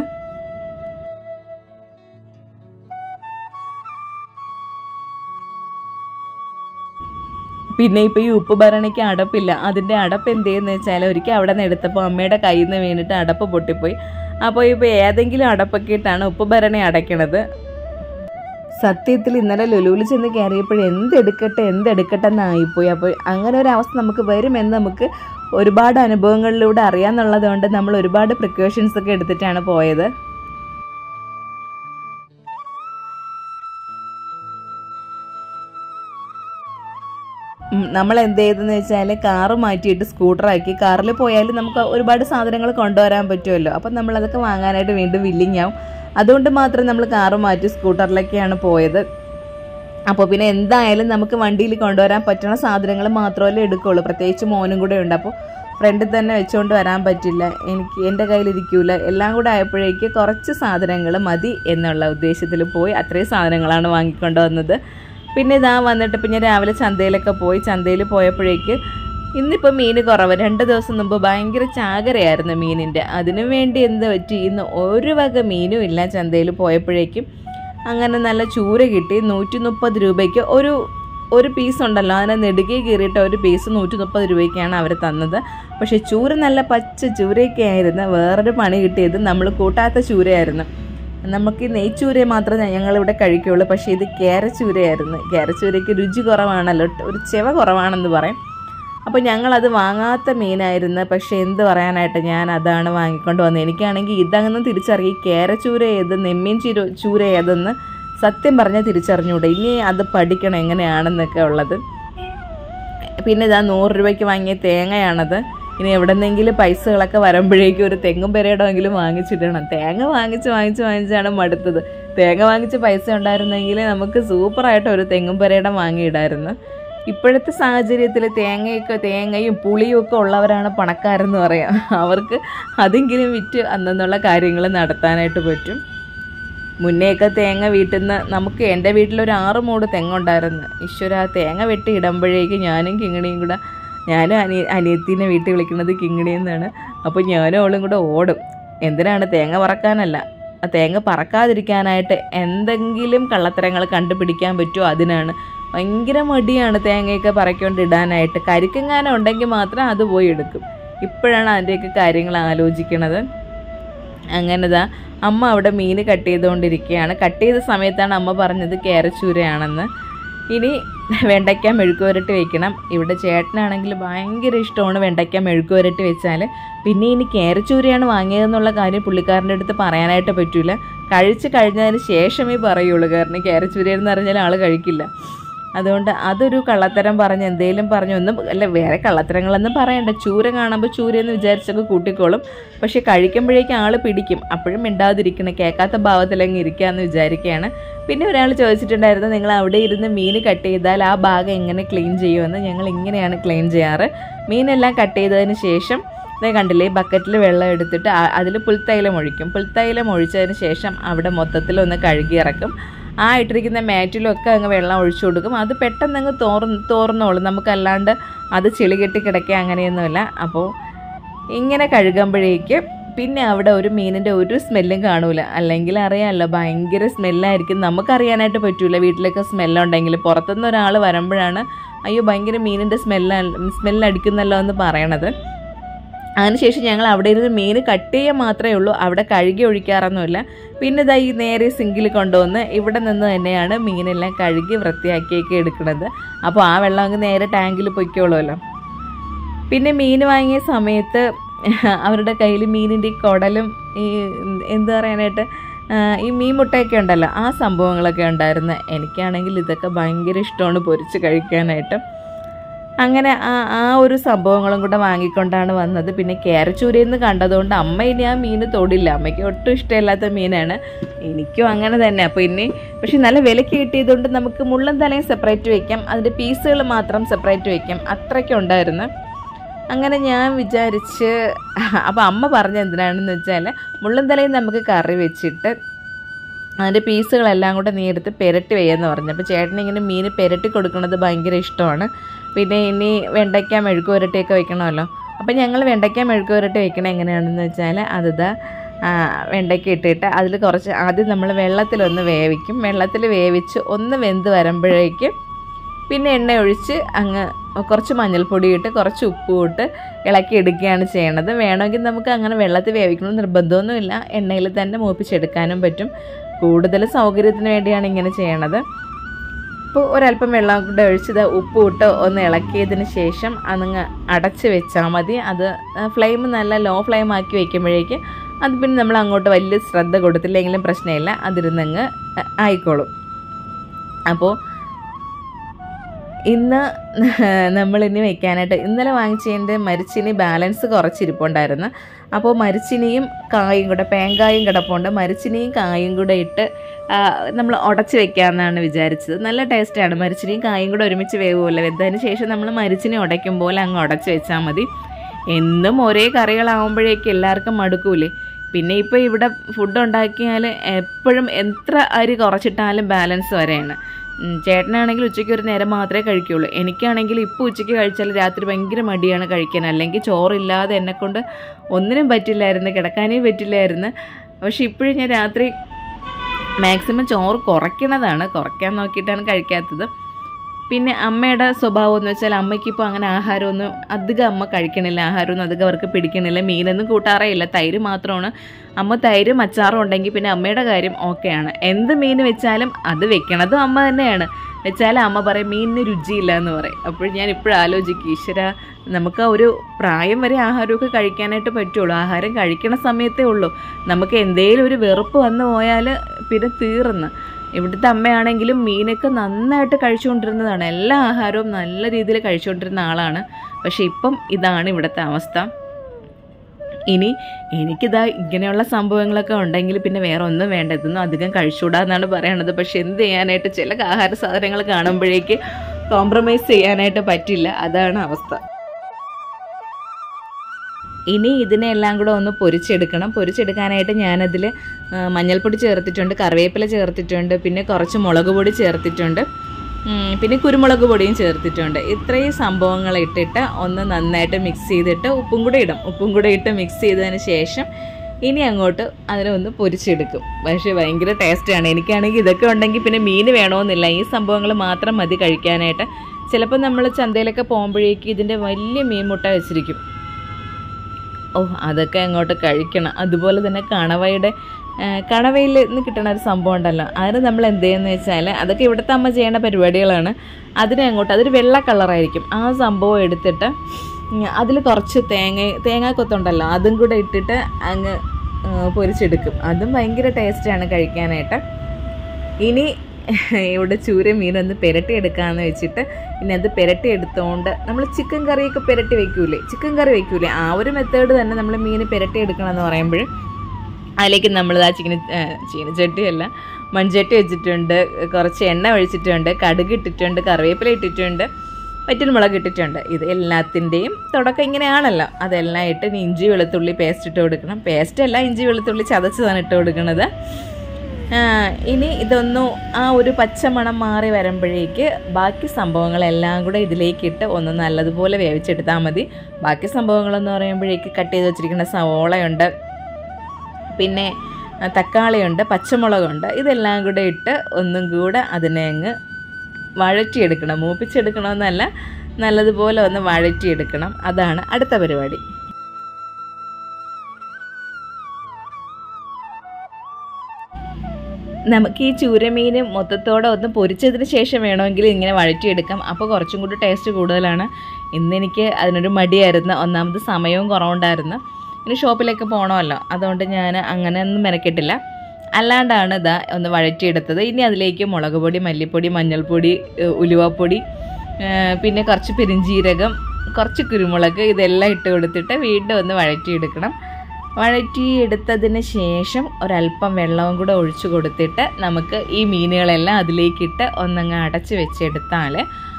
പിന്നെ ഇപ്പോൾ ഈ ഉപ്പ് ഭരണിക്ക് അടപ്പില്ല. അതിൻ്റെ അടപ്പ് എന്ത് ചെയ്യുന്നത് വെച്ചാൽ ഒരിക്കൽ അവിടെ നിന്ന് എടുത്തപ്പോൾ അമ്മയുടെ കയ്യിൽ നിന്ന് വീണിട്ട് അടപ്പ് പൊട്ടിപ്പോയി. അപ്പോൾ ഇപ്പോൾ ഏതെങ്കിലും അടപ്പൊക്കെ ഇട്ടാണ് ഉപ്പ് ഭരണി അടയ്ക്കണത്. സത്യത്തിൽ ഇന്നലെ ലുലുവിൽ ചെന്ന് കയറിയപ്പോൾ എന്തെടുക്കട്ടെ എന്തെടുക്കട്ടെ എന്നായിപ്പോയി. അപ്പോൾ അങ്ങനെ ഒരു അവസ്ഥ നമുക്ക് വരുമെന്ന് നമുക്ക് ഒരുപാട് അനുഭവങ്ങളിലൂടെ അറിയാമെന്നുള്ളത് കൊണ്ട് നമ്മൾ ഒരുപാട് പ്രിക്കോഷൻസ് ഒക്കെ എടുത്തിട്ടാണ് പോയത്. നമ്മൾ എന്ത് ചെയ്തെന്ന് വെച്ചാൽ കാറ് മാറ്റിയിട്ട് സ്കൂട്ടറാക്കി. കാറിൽ പോയാൽ നമുക്ക് ഒരുപാട് സാധനങ്ങൾ കൊണ്ടുവരാൻ പറ്റുമല്ലോ. അപ്പം നമ്മളതൊക്കെ വാങ്ങാനായിട്ട് വീണ്ടും വില്ലിങ് ആവും. അതുകൊണ്ട് മാത്രം നമ്മൾ കാറ് മാറ്റി സ്കൂട്ടറിലേക്കാണ് പോയത്. അപ്പോൾ പിന്നെ എന്തായാലും നമുക്ക് വണ്ടിയിൽ കൊണ്ടുവരാൻ പറ്റുന്ന സാധനങ്ങൾ മാത്രമല്ലേ എടുക്കുകയുള്ളൂ. പ്രത്യേകിച്ച് മോനും കൂടെ ഉണ്ട്. അപ്പോൾ ഫ്രണ്ടിൽ തന്നെ വെച്ചുകൊണ്ട് വരാൻ പറ്റില്ല, എനിക്ക് എൻ്റെ കയ്യിലിരിക്കില്ല. എല്ലാം കൂടെ ആയപ്പോഴേക്ക് കുറച്ച് സാധനങ്ങൾ മതി എന്നുള്ള ഉദ്ദേശത്തിൽ പോയി അത്രയും സാധനങ്ങളാണ് വാങ്ങിക്കൊണ്ട് വന്നത്. പിന്നെ ഇതാ വന്നിട്ട് പിന്നെ രാവിലെ ചന്തയിലൊക്കെ പോയി. ചന്തയിൽ പോയപ്പോഴേക്ക് ഇന്നിപ്പോൾ മീൻ കുറവ്. രണ്ട് ദിവസം മുമ്പ് ഭയങ്കര ചാകരയായിരുന്നു മീനിൻ്റെ. അതിനു വേണ്ടി എന്ത് പറ്റി, ഇന്ന് ഒരു വക മീനും ഇല്ല. ചന്തയിൽ പോയപ്പോഴേക്കും അങ്ങനെ നല്ല ചൂര കിട്ടി. നൂറ്റി മുപ്പത് രൂപയ്ക്ക് ഒരു ഒരു പീസ് ഉണ്ടല്ലോ, അതിനെ നെടുകെ കീറിയിട്ട് ഒരു പീസ് നൂറ്റി മുപ്പത് രൂപയ്ക്കാണ് അവർ തന്നത്. പക്ഷേ ചൂര നല്ല പച്ച ചൂരയൊക്കെ ആയിരുന്നു. വേറൊരു പണി കിട്ടിയത് നമ്മൾ കൂട്ടാത്ത ചൂരയായിരുന്നു. നമുക്ക് ഈ നെയ്ച്ചൂര മാത്രമേ ഞങ്ങളിവിടെ കഴിക്കുകയുള്ളൂ. പക്ഷേ ഇത് കേരച്ചൂരയായിരുന്നു. കേരച്ചൂരയ്ക്ക് രുചി കുറവാണല്ലോ, ഒരു ചെവ കുറവാണെന്ന് പറയും. അപ്പോൾ ഞങ്ങളത് വാങ്ങാത്ത മീനായിരുന്നു. പക്ഷേ എന്ത് പറയാനായിട്ട്, ഞാൻ അതാണ് വാങ്ങിക്കൊണ്ട് വന്നത്. എനിക്കാണെങ്കിൽ ഇതങ്ങനെ തിരിച്ചറിയും കേരച്ചൂര ഏത് നെമ്മീൻ ചൂര ചൂര ഏതെന്ന് സത്യം പറഞ്ഞാൽ തിരിച്ചറിഞ്ഞൂടെ. ഇനി അത് പഠിക്കണം എങ്ങനെയാണെന്നൊക്കെ ഉള്ളത്. പിന്നെ ഇതാ നൂറ് രൂപയ്ക്ക് വാങ്ങിയ തേങ്ങയാണത്. ഇനി എവിടെന്നെങ്കിലും പൈസകളൊക്കെ വരുമ്പോഴേക്കും ഒരു തെങ്ങും പെരയിടമെങ്കിലും വാങ്ങിച്ചിടണം. തേങ്ങ വാങ്ങിച്ച് വാങ്ങിച്ച് വാങ്ങിച്ചാണ് മടുത്തത്. തേങ്ങ വാങ്ങിച്ച് പൈസ ഉണ്ടായിരുന്നെങ്കിൽ നമുക്ക് സൂപ്പറായിട്ട് ഒരു തെങ്ങും പെരയിടം വാങ്ങിയിടായിരുന്നു. ഇപ്പോഴത്തെ സാഹചര്യത്തിൽ തേങ്ങയൊക്കെ തേങ്ങയും പുളിയും ഒക്കെ ഉള്ളവരാണ് പണക്കാരെന്ന് പറയാം. അവർക്ക് അതെങ്കിലും വിറ്റ് അന്നുള്ള കാര്യങ്ങൾ നടത്താനായിട്ട് പറ്റും. മുന്നേയൊക്കെ തേങ്ങ വീട്ടിൽ നിന്ന് നമുക്ക് എൻ്റെ വീട്ടിലൊരു ആറ് മൂട് തെങ്ങുണ്ടായിരുന്നു. ഈശ്വര, തേങ്ങ വെട്ടി ഇടുമ്പോഴേക്ക് ഞാനും കിങ്ങിണിയും കൂടെ, ഞാനും അനിയ അനിയത്തിനെ വീട്ടിൽ വിളിക്കുന്നത് കിങ്ങിണി എന്നാണ്. അപ്പോൾ ഞാനും അവളും കൂടെ ഓടും. എന്തിനാണ്? തേങ്ങ പറക്കാനല്ല, ആ തേങ്ങ പറക്കാതിരിക്കാനായിട്ട് എന്തെങ്കിലും കള്ളത്തരങ്ങൾ കണ്ടുപിടിക്കാൻ പറ്റുമോ അതിനാണ്. ഭയങ്കര മടിയാണ് തേങ്ങയൊക്കെ പറക്കൊണ്ടിടാനായിട്ട്. കരിക്കെങ്ങാനും ഉണ്ടെങ്കിൽ മാത്രം അത് പോയി എടുക്കും. ഇപ്പോഴാണ് അതിൻ്റെയൊക്കെ കാര്യങ്ങൾ ആലോചിക്കണത്. അങ്ങനെതാ അമ്മ അവിടെ മീൻ കട്ട് ചെയ്തുകൊണ്ടിരിക്കുകയാണ്. കട്ട് ചെയ്ത സമയത്താണ് അമ്മ പറഞ്ഞത് കേരച്ചൂരയാണെന്ന്. ഇനി വെണ്ടയ്ക്ക മെഴുക്ക് പുരട്ടി വെക്കണം. ഇവിടെ ചേട്ടനാണെങ്കിൽ ഭയങ്കര ഇഷ്ടമാണ് വെണ്ടയ്ക്ക മെഴുക്ക് പുരട്ടി വെച്ചാൽ. പിന്നെ ഇനി കേരച്ചൂരയാണ് വാങ്ങിയതെന്നുള്ള കാര്യം പുള്ളിക്കാരൻ്റെ അടുത്ത് പറയാനായിട്ട് പറ്റില്ല. കഴിച്ച് കഴിഞ്ഞതിന് ശേഷമേ പറയുള്ളൂ. കാരണം കേരച്ചൂരയെന്ന് പറഞ്ഞാൽ ആൾ കഴിക്കില്ല. അതുകൊണ്ട് അതൊരു കള്ളത്തരം പറഞ്ഞ് എന്തെങ്കിലും പറഞ്ഞു ഒന്നും അല്ല, വേറെ കള്ളത്തരങ്ങളൊന്നും പറയണ്ട. ചൂര കാണുമ്പോൾ ചൂരയെന്ന് വിചാരിച്ചൊക്കെ കൂട്ടിക്കോളും. പക്ഷേ കഴിക്കുമ്പോഴേക്കും ആൾ പിടിക്കും. അപ്പോഴും മിണ്ടാതിരിക്കണം, കേൾക്കാത്ത ഭാവത്തിലങ്ങ് ഇരിക്കുകയെന്ന് വിചാരിക്കുകയാണ്. പിന്നെ ഒരാൾ ചോദിച്ചിട്ടുണ്ടായിരുന്നു, നിങ്ങൾ അവിടെ ഇരുന്ന് മീൻ കട്ട് ചെയ്താൽ ആ ഭാഗം എങ്ങനെ ക്ലീൻ ചെയ്യുമെന്ന്. ഞങ്ങൾ ഇങ്ങനെയാണ് ക്ലീൻ ചെയ്യാറ്. മീനെല്ലാം കട്ട് ചെയ്തതിന് ശേഷം ഇതേ കണ്ടില്ലേ, ബക്കറ്റിൽ വെള്ളം എടുത്തിട്ട് അതിൽ പുൽത്തൈലം ഒഴിക്കും. പുൽത്തൈലം ഒഴിച്ചതിന് ശേഷം അവിടെ മൊത്തത്തിലൊന്ന് കഴുകി ഇറക്കും. ആ ഇട്ടിരിക്കുന്ന മാറ്റിലൊക്കെ അങ്ങ് വെള്ളം ഒഴിച്ചു കൊടുക്കും. അത് പെട്ടെന്ന് അങ്ങ് തോർന്ന് തോർന്നോളും. നമുക്കല്ലാണ്ട് അത് ചെളി കെട്ടി കിടക്കുക അങ്ങനെയൊന്നുമില്ല. അപ്പോൾ ഇങ്ങനെ കഴുകുമ്പോഴേക്ക് പിന്നെ അവിടെ ഒരു മീനിൻ്റെ ഒരു സ്മെല്ലും കാണൂല. അല്ലെങ്കിൽ അറിയാമല്ലോ, ഭയങ്കര സ്മെല്ലായിരിക്കും. നമുക്കറിയാനായിട്ട് പറ്റില്ല വീട്ടിലൊക്കെ സ്മെല്ലുണ്ടെങ്കിൽ. പുറത്തുനിന്ന് ഒരാൾ വരുമ്പോഴാണ് അയ്യോ ഭയങ്കര മീനിൻ്റെ സ്മെല്ല സ്മെല്ലടിക്കുന്നല്ലോ എന്ന് പറയണത്. അതിനുശേഷം ഞങ്ങൾ അവിടെ ഇരുന്ന് മീൻ കട്ട് ചെയ്യാൻ മാത്രമേ ഉള്ളൂ, അവിടെ കഴുകി ഒഴിക്കാറൊന്നുമില്ല. പിന്നെ ഇതാ ഈ നേരെ സിങ്കിൽ കൊണ്ടുവന്ന് ഇവിടെ നിന്ന് തന്നെയാണ് മീനെല്ലാം കഴുകി വൃത്തിയാക്കിയൊക്കെ എടുക്കുന്നത്. അപ്പോൾ ആ വെള്ളം അങ്ങ് നേരെ ടാങ്കിൽ പൊയ്ക്കോളുമല്ലോ. പിന്നെ മീൻ വാങ്ങിയ സമയത്ത് അവരുടെ കയ്യിൽ മീനിൻ്റെ കുടലും ഈ എന്ത് പറയാനായിട്ട് ഈ മീൻ മുട്ടയൊക്കെ ഉണ്ടല്ലോ, ആ സംഭവങ്ങളൊക്കെ ഉണ്ടായിരുന്നു. എനിക്കാണെങ്കിൽ ഇതൊക്കെ ഭയങ്കര ഇഷ്ടമാണ് പൊരിച്ച് കഴിക്കാനായിട്ട്. അങ്ങനെ ആ ആ ഒരു സംഭവങ്ങളും കൂടെ വാങ്ങിക്കൊണ്ടാണ് വന്നത്. പിന്നെ കേരച്ചൂരയിൽ നിന്ന് കണ്ടതുകൊണ്ട് അമ്മ ഇനി ആ മീൻ തൊടില്ല, അമ്മയ്ക്ക് ഒട്ടും ഇഷ്ടമില്ലാത്ത മീനാണ്, എനിക്കും അങ്ങനെ തന്നെ. അപ്പോൾ ഇനി പക്ഷെ നല്ല വിലക്ക് കിട്ടിയതുകൊണ്ട് നമുക്ക് മുള്ളൻ തലയും സെപ്പറേറ്റ് വയ്ക്കാം, അതിൻ്റെ പീസുകൾ മാത്രം സെപ്പറേറ്റ് വയ്ക്കാം, അത്രയ്ക്കും ഉണ്ടായിരുന്നു. അങ്ങനെ ഞാൻ വിചാരിച്ച്, അപ്പോൾ അമ്മ പറഞ്ഞ എന്തിനാണെന്ന് വെച്ചാൽ മുള്ളൻ തലയും നമുക്ക് കറി വെച്ചിട്ട് അതിൻ്റെ പീസുകളെല്ലാം കൂടെ നീ എടുത്ത് പെരട്ടി വയ്യെന്ന് പറഞ്ഞു. അപ്പോൾ ചേട്ടനിങ്ങനെ മീൻ പെരട്ടി കൊടുക്കുന്നത് ഭയങ്കര ഇഷ്ടമാണ്. പിന്നെ ഇനി വെണ്ടയ്ക്ക മെഴുക്ക് പുരട്ടിയൊക്കെ വെക്കണമല്ലോ. അപ്പോൾ ഞങ്ങൾ വെണ്ടയ്ക്ക മെഴുക്ക് പുരട്ടി വെക്കണത് എങ്ങനെയാണെന്ന് വെച്ചാൽ അതിതാ വെണ്ടയ്ക്ക ഇട്ടിട്ട് അതിൽ കുറച്ച് ആദ്യം നമ്മൾ വെള്ളത്തിലൊന്ന് വേവിക്കും. വെള്ളത്തിൽ വേവിച്ച് ഒന്ന് വെന്ത് വരുമ്പോഴേക്കും പിന്നെ എണ്ണ ഒഴിച്ച് അങ്ങ് കുറച്ച് മഞ്ഞൾപ്പൊടി ഇട്ട് കുറച്ച് ഉപ്പും ഇട്ട് ഇളക്കി എടുക്കുകയാണ് ചെയ്യണത്. വേണമെങ്കിൽ നമുക്ക് അങ്ങനെ വെള്ളത്തിൽ വേവിക്കണമെന്ന് നിർബന്ധമൊന്നുമില്ല, എണ്ണയിൽ തന്നെ മൂപ്പിച്ചെടുക്കാനും പറ്റും. കൂടുതൽ സൗകര്യത്തിന് വേണ്ടിയാണ് ഇങ്ങനെ ചെയ്യണത്. അപ്പോൾ ഒരല്പം വെള്ളം കൂടെ ഒഴിച്ചത് ഉപ്പ് ഇട്ട് ഒന്ന് ഇളക്കിയതിന് ശേഷം അതങ്ങ് അടച്ച് വെച്ചാൽ മതി. അത് ഫ്ലെയിം നല്ല ലോ ഫ്ലെയിം ആക്കി വയ്ക്കുമ്പോഴേക്ക് അത് പിന്നെ നമ്മൾ അങ്ങോട്ട് വലിയ ശ്രദ്ധ കൊടുത്തില്ലെങ്കിലും പ്രശ്നമില്ല, അതിരുന്നങ്ങ് ആയിക്കോളും. അപ്പോൾ ഇന്ന് നമ്മളിനി വെക്കാനായിട്ട് ഇന്നലെ വാങ്ങിച്ചതിൻ്റെ മരിച്ചിനി ബാലൻസ് കുറച്ചിരിപ്പുണ്ടായിരുന്നു. അപ്പോൾ മരിച്ചിനിയും കായും കൂടെ, പേങ്കായും കിടപ്പുണ്ട്, മരിച്ചിനിയും കായും കൂടെ ഇട്ട് നമ്മൾ ഉടച്ച് വെക്കാമെന്നാണ് വിചാരിച്ചത്. നല്ല ടേസ്റ്റാണ്, മരിച്ചിനിയും കായും കൂടെ ഒരുമിച്ച് വേവുമല്ലോ. വെന്തതിന് ശേഷം നമ്മൾ മരിച്ചിനി ഉടയ്ക്കുമ്പോൾ അങ്ങ് ഉടച്ച് വെച്ചാൽ മതി. എന്നും ഒരേ കറികളാകുമ്പോഴേക്കും എല്ലാവർക്കും മടുക്കൂലേ. പിന്നെ ഇപ്പോൾ ഇവിടെ ഫുഡ് ഉണ്ടാക്കിയാൽ എപ്പോഴും എത്ര അരി കുറച്ചിട്ടാലും ബാലൻസ് വരെയാണ്. ചേട്ടനാണെങ്കിൽ ഉച്ചയ്ക്ക് ഒരു നേരം മാത്രമേ കഴിക്കുകയുള്ളൂ. എനിക്കാണെങ്കിൽ ഇപ്പോൾ ഉച്ചയ്ക്ക് കഴിച്ചാൽ രാത്രി ഭയങ്കര മടിയാണ് കഴിക്കാൻ. അല്ലെങ്കിൽ ചോറില്ലാതെ എന്നെക്കൊണ്ട് ഒന്നിനും പറ്റില്ലായിരുന്നു, കിടക്കാനേ പറ്റില്ലായിരുന്നു. പക്ഷെ ഇപ്പോഴും ഞാൻ രാത്രി മാക്സിമം ചോറ് കുറയ്ക്കണതാണ്, കുറയ്ക്കാൻ നോക്കിയിട്ടാണ് കഴിക്കാത്തത്. പിന്നെ അമ്മയുടെ സ്വഭാവം എന്ന് വെച്ചാൽ അമ്മയ്ക്കിപ്പോൾ അങ്ങനെ ആഹാരമൊന്നും അധികം അമ്മ കഴിക്കണില്ല, ആഹാരമൊന്നും അധികം അവർക്ക് പിടിക്കണില്ല, മീനൊന്നും കൂട്ടാറേ ഇല്ല, തൈര് മാത്രമാണ്. അമ്മ തൈരും അച്ചാറും ഉണ്ടെങ്കിൽ പിന്നെ അമ്മയുടെ കാര്യം ഓക്കെയാണ്. എന്ത് മീൻ വെച്ചാലും അത് വെക്കണതും അമ്മ തന്നെയാണ്. വെച്ചാൽ അമ്മ പറയും മീനിന് രുചിയില്ല എന്ന് പറയും. അപ്പോൾ ഞാൻ ഇപ്പോഴും ആലോചിക്കും, ഈശ്വര, നമുക്ക് ഒരു പ്രായം വരെ ആഹാരമൊക്കെ കഴിക്കാനായിട്ട് പറ്റുള്ളൂ. ആഹാരം കഴിക്കണ സമയത്തേ ഉള്ളൂ. നമുക്ക് എന്തെങ്കിലും ഒരു വെറുപ്പ് വന്നു പോയാൽ പിന്നെ തീർന്ന്. ഇവിടുത്തെ അമ്മയാണെങ്കിലും മീനൊക്കെ നന്നായിട്ട് കഴിച്ചുകൊണ്ടിരുന്നതാണ്, എല്ലാ ആഹാരവും നല്ല രീതിയിൽ കഴിച്ചുകൊണ്ടിരുന്ന ആളാണ്. പക്ഷെ ഇപ്പം ഇതാണ് ഇവിടുത്തെ അവസ്ഥ. ഇനി എനിക്കിതാ ഇങ്ങനെയുള്ള സംഭവങ്ങളൊക്കെ ഉണ്ടെങ്കിൽ പിന്നെ വേറെ ഒന്നും വേണ്ട, ഇതൊന്നും അധികം കഴിച്ചുകൂടാന്നാണ് പറയണത്. പക്ഷെ എന്ത് ചെയ്യാനായിട്ട്, ചില ആഹാര സാധനങ്ങൾ കാണുമ്പോഴേക്ക് കോംപ്രമൈസ് ചെയ്യാനായിട്ട് പറ്റില്ല, അതാണ് അവസ്ഥ. ഇനി ഇതിനെല്ലാം കൂടെ ഒന്ന് പൊരിച്ചെടുക്കണം. പൊരിച്ചെടുക്കാനായിട്ട് ഞാനതിൽ മഞ്ഞൾപ്പൊടി ചേർത്തിട്ടുണ്ട്, കറിവേപ്പില ചേർത്തിട്ടുണ്ട്, പിന്നെ കുറച്ച് മുളക് പൊടി ചേർത്തിട്ടുണ്ട്, പിന്നെ കുരുമുളക് പൊടിയും ചേർത്തിട്ടുണ്ട്. ഇത്രയും സംഭവങ്ങൾ ഇട്ടിട്ട് ഒന്ന് നന്നായിട്ട് മിക്സ് ചെയ്തിട്ട് ഉപ്പും കൂടെ ഇടും. ഉപ്പും കൂടെ ഇട്ട് മിക്സ് ചെയ്തതിന് ശേഷം ഇനി അങ്ങോട്ട് അതിനെ ഒന്ന് പൊരിച്ചെടുക്കും. പക്ഷേ ഭയങ്കര ടേസ്റ്റാണ്. എനിക്കാണെങ്കിൽ ഇതൊക്കെ ഉണ്ടെങ്കിൽ പിന്നെ മീൻ വേണമെന്നില്ല, ഈ സംഭവങ്ങൾ മാത്രം മതി കഴിക്കാനായിട്ട്. ചിലപ്പോൾ നമ്മൾ ചന്തയിലൊക്കെ പോകുമ്പോഴേക്കും ഇതിൻ്റെ വലിയ മീൻ മുട്ട വെച്ചിരിക്കും. ഓ, അതൊക്കെ അങ്ങോട്ട് കഴിക്കണം. അതുപോലെ തന്നെ കണവയുടെ കണവയിൽ നിന്ന് കിട്ടുന്ന ഒരു സംഭവം ഉണ്ടല്ലോ, അതിന് നമ്മൾ എന്ത് ചെയ്യുന്നത് വെച്ചാൽ, അതൊക്കെ ഇവിടുത്തെ അമ്മ ചെയ്യുന്ന പരിപാടികളാണ്. അതിനെ അങ്ങോട്ട്, അതൊരു വെള്ള കളറായിരിക്കും, ആ സംഭവം എടുത്തിട്ട് അതിൽ കുറച്ച് തേങ്ങ തേങ്ങാക്കൊത്തുണ്ടല്ലോ അതും കൂടെ ഇട്ടിട്ട് അങ്ങ് പൊരിച്ചെടുക്കും. അതും ഭയങ്കര ടേസ്റ്റാണ് കഴിക്കാനായിട്ട്. ഇനി ഇവിടെ ചൂര മീനൊന്ന് പെരട്ടി എടുക്കാമെന്ന് വെച്ചിട്ട് ഇനി അത് പെരട്ടി എടുത്തുകൊണ്ട് നമ്മൾ ചിക്കൻ കറിയൊക്കെ പെരട്ടി വയ്ക്കൂലേ, ചിക്കൻ കറി വയ്ക്കൂലേ, ആ ഒരു മെത്തേഡ് തന്നെ നമ്മൾ മീൻ പെരട്ടി എടുക്കണമെന്ന് പറയുമ്പോൾ അതിലേക്ക് നമ്മൾ ആ ചിക്കൻ ചീനച്ചട്ടിയല്ല മൺചട്ടി വെച്ചിട്ടുണ്ട്, കുറച്ച് എണ്ണ ഒഴിച്ചിട്ടുണ്ട്, കടുക് ഇട്ടിട്ടുണ്ട്, കറിവേപ്പില ഇട്ടിട്ടുണ്ട്, വറ്റൽമുളക് ഇട്ടിട്ടുണ്ട്. ഇത് എല്ലാത്തിൻ്റെയും തുടക്കം ഇങ്ങനെയാണല്ലോ. അതെല്ലാം ഇട്ട് ഇഞ്ചി വെളുത്തുള്ളി പേസ്റ്റ് ഇട്ട് കൊടുക്കണം. പേസ്റ്റല്ല, ഇഞ്ചി വെളുത്തുള്ളി ചതച്ചതാണ് ഇട്ട് കൊടുക്കുന്നത്. ഇനി ഇതൊന്നു ആ ഒരു പച്ചമണം മാറി വരുമ്പോഴേക്ക് ബാക്കി സംഭവങ്ങളെല്ലാം കൂടെ ഇതിലേക്കിട്ട് ഒന്ന് നല്ലതുപോലെ വേവിച്ചെടുത്താൽ മതി. ബാക്കി സംഭവങ്ങളെന്ന് പറയുമ്പോഴേക്ക് കട്ട് ചെയ്ത് വെച്ചിരിക്കുന്ന സവോളയുണ്ട്, പിന്നെ തക്കാളിയുണ്ട്, പച്ചമുളകുണ്ട്. ഇതെല്ലാം കൂടെ ഇട്ട് ഒന്നും കൂടെ അതിനെ അങ്ങ് വഴറ്റിയെടുക്കണം. മൂപ്പിച്ചെടുക്കണമെന്നല്ല, നല്ലതുപോലെ ഒന്ന് വഴറ്റിയെടുക്കണം. അതാണ് അടുത്ത പരിപാടി. നമുക്ക് ഈ ചൂരമീൻ മൊത്തത്തോടെ ഒന്ന് പൊരിച്ചതിന് ശേഷം വേണമെങ്കിൽ ഇങ്ങനെ വഴറ്റിയെടുക്കാം, അപ്പോൾ കുറച്ചും കൂടി ടേസ്റ്റ് കൂടുതലാണ്. ഇന്നെനിക്ക് അതിനൊരു മടിയായിരുന്നു, ഒന്നാമത് സമയവും കുറവുണ്ടായിരുന്നു. ഇനി ഷോപ്പിലേക്ക് പോകണമല്ലോ, അതുകൊണ്ട് ഞാൻ അങ്ങനെ ഒന്നും മെനക്കെട്ടില്ല. അല്ലാണ്ടാണ് ഇതാ ഒന്ന് വഴറ്റിയെടുത്തത്. ഇനി അതിലേക്ക് മുളക് പൊടി, മല്ലിപ്പൊടി, മഞ്ഞൾപ്പൊടി, ഉലുവപ്പൊടി, പിന്നെ കുറച്ച് പെരിഞ്ജീരകം, കുറച്ച് കുരുമുളക്, ഇതെല്ലാം ഇട്ട് കൊടുത്തിട്ട് വീണ്ടും ഒന്ന് വഴറ്റിയെടുക്കണം. വഴറ്റിയെടുത്തതിന് ശേഷം ഒരല്പം വെള്ളവും കൂടെ ഒഴിച്ചു കൊടുത്തിട്ട് നമുക്ക് ഈ മീനുകളെല്ലാം അതിലേക്കിട്ട് ഒന്നങ്ങ് അടച്ച് വെച്ചെടുത്താൽ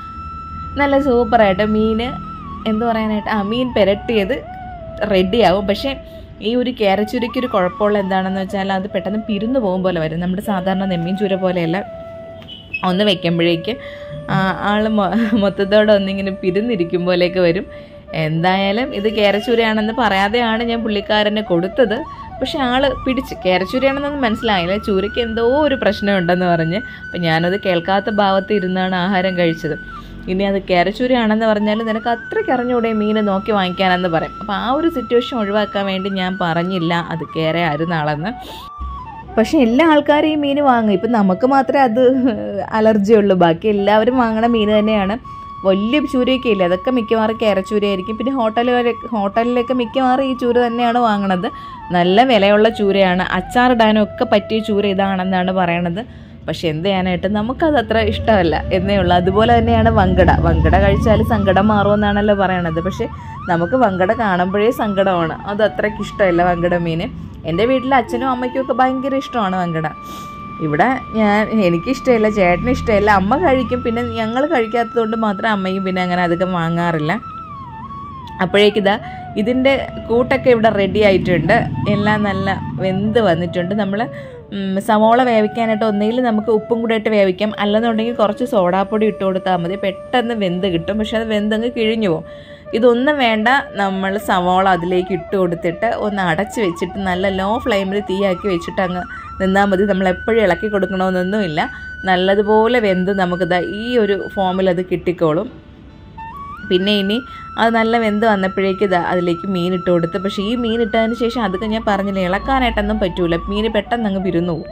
നല്ല സൂപ്പറായിട്ട് മീൻ എന്ത് പറയാനായിട്ട് ആ മീൻ പുരട്ടിയത് റെഡിയാവും. പക്ഷേ ഈ ഒരു കേരച്ചൂരയ്ക്കൊരു കുഴപ്പമുള്ള എന്താണെന്ന് വെച്ചാൽ അത് പെട്ടെന്ന് പിരിന്നു പോകും പോലെ വരും. നമ്മുടെ സാധാരണ നെമ്മീൻ ചൂര പോലെയല്ല, ഒന്ന് വെക്കുമ്പോഴേക്ക് ആൾ മൊത്തത്തോടെ ഒന്നിങ്ങനെ പിരിന്നിരിക്കും പോലെയൊക്കെ വരും. എന്തായാലും ഇത് കേരച്ചൂരയാണെന്ന് പറയാതെയാണ് ഞാൻ പുള്ളിക്കാരനെ കൊടുത്തത്. പക്ഷെ ആൾ പിടിച്ച് കേരച്ചൂരയാണെന്നൊന്നും മനസ്സിലായില്ല, ചൂരയ്ക്ക് എന്തോ ഒരു പ്രശ്നമുണ്ടെന്ന് പറഞ്ഞ്. അപ്പം ഞാനത് കേൾക്കാത്ത ഭാവത്ത് ഇരുന്നാണ് ആഹാരം കഴിച്ചത്. ഇനി അത് കേരച്ചൂരയാണെന്ന് പറഞ്ഞാൽ നിനക്ക് അത്രയ്ക്ക് അറിഞ്ഞൂടെ മീൻ നോക്കി വാങ്ങിക്കാനെന്ന് പറയും. അപ്പോൾ ആ ഒരു സിറ്റുവേഷൻ ഒഴിവാക്കാൻ വേണ്ടി ഞാൻ പറഞ്ഞില്ല അത് കേരയായിരുന്നു ആളെന്ന്. പക്ഷേ എല്ലാ ആൾക്കാരും ഈ മീൻ വാങ്ങും. ഇപ്പം നമുക്ക് മാത്രമേ അത് അലർജി ഉള്ളൂ, ബാക്കി എല്ലാവരും വാങ്ങണ മീൻ തന്നെയാണ്. വലിയ ചൂരയൊക്കെ ഇല്ല, അതൊക്കെ മിക്കവാറും കേരച്ചൂരയായിരിക്കും. പിന്നെ ഹോട്ടലുകളിൽ ഹോട്ടലിലൊക്കെ മിക്കവാറും ഈ ചൂര തന്നെയാണ് വാങ്ങണത്. നല്ല വിലയുള്ള ചൂരയാണ്, അച്ചാറിടാനും ഒക്കെ പറ്റിയ ചൂര ഇതാണെന്നാണ് പറയണത്. പക്ഷെ എന്ത് ചെയ്യാനായിട്ട് നമുക്കത് അത്ര ഇഷ്ടമല്ല എന്നേ ഉള്ളൂ. അതുപോലെ തന്നെയാണ് വങ്കട. വങ്കട കഴിച്ചാൽ സങ്കടം മാറുമെന്നാണല്ലോ പറയണത്. പക്ഷെ നമുക്ക് വങ്കട കാണുമ്പോഴേ സങ്കടമാണ്, അത് അത്രയ്ക്ക് ഇഷ്ടമല്ല വങ്കട മീൻ. എൻ്റെ വീട്ടിൽ അച്ഛനും അമ്മയ്ക്കും ഒക്കെ ഭയങ്കര ഇഷ്ടമാണ് വങ്കട. ഇവിടെ ഞാൻ എനിക്കിഷ്ടമില്ല, ചേട്ടന് ഇഷ്ടമില്ല, അമ്മ കഴിക്കും. പിന്നെ ഞങ്ങൾ കഴിക്കാത്തത് കൊണ്ട് മാത്രം അമ്മയും പിന്നെ അങ്ങനെ അധികം വാങ്ങാറില്ല. അപ്പോഴേക്കിതാ ഇതിൻ്റെ കൂട്ടൊക്കെ ഇവിടെ റെഡി ആയിട്ടുണ്ട്, എല്ലാം നല്ല വെന്ത് വന്നിട്ടുണ്ട്. നമ്മൾ സവോള വേവിക്കാനായിട്ട് ഒന്നുകിൽ നമുക്ക് ഉപ്പും കൂടെ ഇട്ട് വേവിക്കാം, അല്ലെന്നുണ്ടെങ്കിൽ കുറച്ച് സോഡാപ്പൊടി ഇട്ട് കൊടുത്താൽ മതി, പെട്ടെന്ന് വെന്ത് കിട്ടും. പക്ഷെ അത് വെന്തങ്ങ് കിഴിഞ്ഞു പോകും. ഇതൊന്നും വേണ്ട, നമ്മൾ സവോള അതിലേക്ക് ഇട്ട് കൊടുത്തിട്ട് ഒന്ന് അടച്ച് വെച്ചിട്ട് നല്ല ലോ ഫ്ലെയിമിൽ തീയാക്കി വെച്ചിട്ട് അങ്ങ് നിന്നാൽ മതി. നമ്മൾ എപ്പോഴും ഇളക്കി കൊടുക്കണമെന്നൊന്നുമില്ല. നല്ലതുപോലെ വെന്ത് നമുക്കിതാ ഈ ഒരു ഫോമിൽ അത് കിട്ടിക്കോളും. പിന്നെ ഇനി അത് നല്ല വെന്ത് വന്നപ്പോഴേക്ക് ഇതാ അതിലേക്ക് മീൻ ഇട്ട് കൊടുത്ത്. പക്ഷേ ഈ മീൻ ഇട്ടതിന് ശേഷം അതൊക്കെ ഞാൻ പറഞ്ഞില്ല, ഇളക്കാനായിട്ടൊന്നും പറ്റൂല, മീൻ പെട്ടെന്ന് അങ്ങ് പിരുന്നു പോകും.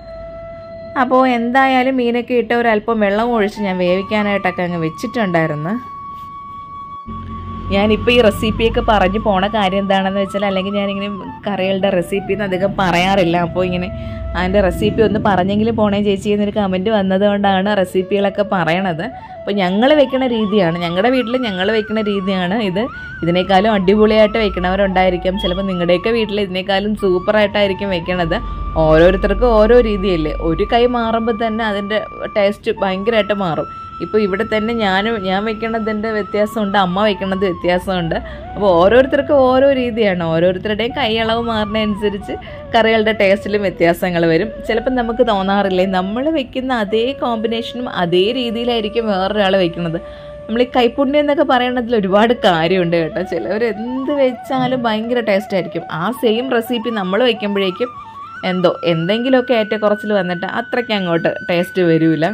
അപ്പോൾ എന്തായാലും മീനൊക്കെ ഇട്ട് ഒരല്പം വെള്ളം ഒഴിച്ച് ഞാൻ വേവിക്കാനായിട്ടൊക്കെ അങ്ങ് വെച്ചിട്ടുണ്ടായിരുന്നു. ഞാനിപ്പോൾ ഈ റെസിപ്പിയൊക്കെ പറഞ്ഞ് പോണ കാര്യം എന്താണെന്ന് വെച്ചാൽ, അല്ലെങ്കിൽ ഞാനിങ്ങനെ കറികളുടെ റെസിപ്പിന്ന് അധികം പറയാറില്ല. അപ്പോൾ ഇങ്ങനെ അതിൻ്റെ റെസിപ്പി ഒന്ന് പറഞ്ഞെങ്കിലും പോണേ ചേച്ചി എന്നൊരു കമൻറ്റ് വന്നതുകൊണ്ടാണ് റെസിപ്പികളൊക്കെ പറയണത്. അപ്പോൾ ഞങ്ങൾ വെക്കണ രീതിയാണ്, ഞങ്ങളുടെ വീട്ടിൽ ഞങ്ങൾ വെക്കുന്ന രീതിയാണ് ഇത്. ഇതിനേക്കാളും അടിപൊളിയായിട്ട് വെക്കണവരുണ്ടായിരിക്കാം, ചിലപ്പോൾ നിങ്ങളുടെയൊക്കെ വീട്ടിൽ ഇതിനേക്കാളും സൂപ്പറായിട്ടായിരിക്കും വെക്കണത്. ഓരോരുത്തർക്കും ഓരോ രീതിയല്ലേ, ഒരു കൈ മാറുമ്പോൾ തന്നെ അതിൻ്റെ ടേസ്റ്റ് ഭയങ്കരമായിട്ട് മാറും. ഇപ്പോൾ ഇവിടെ തന്നെ ഞാനും ഞാൻ വെക്കണതിൻ്റെ വ്യത്യാസമുണ്ട്, അമ്മ വെക്കണത് വ്യത്യാസമുണ്ട്. അപ്പോൾ ഓരോരുത്തർക്കും ഓരോ രീതിയാണ്, ഓരോരുത്തരുടെയും കൈയളവ് മാറുന്നതനുസരിച്ച് കറികളുടെ ടേസ്റ്റിലും വ്യത്യാസങ്ങൾ വരും. ചിലപ്പോൾ നമുക്ക് തോന്നാറില്ലേ നമ്മൾ വെക്കുന്ന അതേ കോമ്പിനേഷനും അതേ രീതിയിലായിരിക്കും വേറൊരാൾ വെക്കുന്നത്. നമ്മൾ ഈ കൈപ്പുണ്യം എന്നൊക്കെ പറയണതിൽ ഒരുപാട് കാര്യമുണ്ട് കേട്ടോ. ചിലവർ എന്ത് വെച്ചാലും ഭയങ്കര ടേസ്റ്റ് ആയിരിക്കും. ആ സെയിം റെസിപ്പി നമ്മൾ വയ്ക്കുമ്പോഴേക്കും എന്തോ എന്തെങ്കിലുമൊക്കെ ഏറ്റക്കുറച്ചിൽ വന്നിട്ട് അത്രയ്ക്ക് അങ്ങോട്ട് ടേസ്റ്റ് വരില്ല.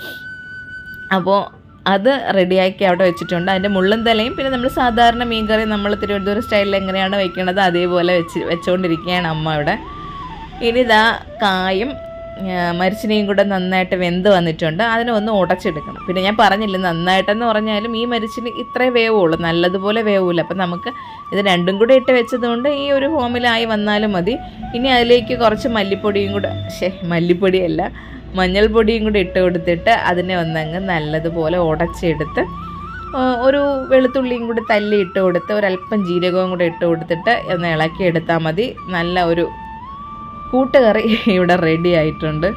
അപ്പോൾ അത് റെഡിയാക്കി അവിടെ വെച്ചിട്ടുണ്ട്. അതിൻ്റെ മുള്ളും തലയും പിന്നെ നമ്മൾ സാധാരണ മീൻകറി നമ്മൾ തിരുവനന്തപുരം സ്റ്റൈലിൽ എങ്ങനെയാണ് വെക്കുന്നത് അതേപോലെ വെച്ച് വെച്ചുകൊണ്ടിരിക്കുകയാണ് അമ്മ ഇവിടെ. ഇനി ഇതാ കായും മരിച്ചിനെയും കൂടെ നന്നായിട്ട് വെന്ത് വന്നിട്ടുണ്ട്, അതിനെ ഒന്ന് ഉടച്ചെടുക്കണം. പിന്നെ ഞാൻ പറഞ്ഞില്ല, നന്നായിട്ടെന്ന് പറഞ്ഞാലും ഈ മരിച്ചിന് ഇത്രേ വേവുള്ളൂ, നല്ലതുപോലെ വേവില്ല. അപ്പം നമുക്ക് ഇത് രണ്ടും കൂടെ ഇട്ട് വെച്ചതുകൊണ്ട് ഈ ഒരു ഫോമിലായി വന്നാലും മതി. ഇനി അതിലേക്ക് കുറച്ച് മല്ലിപ്പൊടിയും കൂടെ ശേ മല്ലിപ്പൊടിയല്ല മഞ്ഞൾപ്പൊടിയും കൂടി ഇട്ട് കൊടുത്തിട്ട് അതിനെ ഒന്നങ്ങ് നല്ലതുപോലെ ഉടച്ചെടുത്ത് ഒരു വെളുത്തുള്ളിയും കൂടി തല്ലി ഇട്ട് കൊടുത്ത് ഒരല്പം ജീരകവും കൂടെ ഇട്ട് കൊടുത്തിട്ട് ഒന്ന് ഇളക്കി എടുത്താൽ മതി. നല്ല ഒരു കൂട്ടുകറി ഇവിടെ റെഡി ആയിട്ടുണ്ട്.